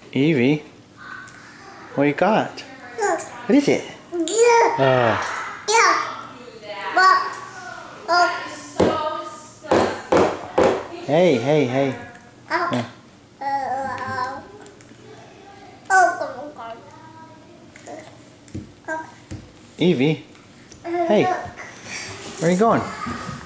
Evie, what you got? Look. What is it? Yeah. Hey, hey, hey. Oh. Yeah. Evie, hey, where are you going?